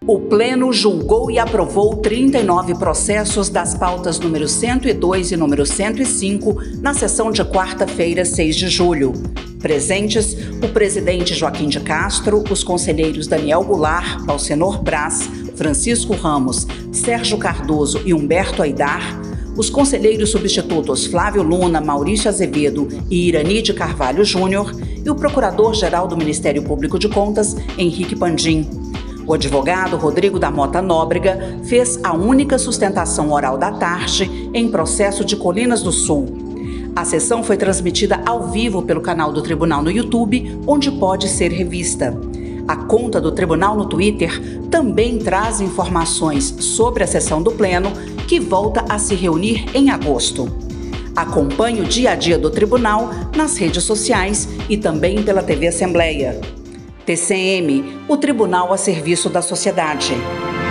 O Pleno julgou e aprovou 39 processos das pautas número 102 e número 105 na sessão de quarta-feira, 6 de julho. Presentes, o presidente Joaquim de Castro, os conselheiros Daniel Goulart, Alcenor Braz, Francisco Ramos, Sérgio Cardoso e Humberto Aidar, os conselheiros substitutos Flávio Luna, Maurício Azevedo e Irani de Carvalho Júnior e o procurador-geral do Ministério Público de Contas, Henrique Pandim. O advogado Rodrigo da Mota Nóbrega fez a única sustentação oral da tarde em processo de Colinas do Sul. A sessão foi transmitida ao vivo pelo canal do Tribunal no YouTube, onde pode ser revista. A conta do Tribunal no Twitter também traz informações sobre a sessão do Pleno, que volta a se reunir em agosto. Acompanhe o dia a dia do Tribunal nas redes sociais e também pela TV Assembleia. TCM, o Tribunal a serviço da sociedade.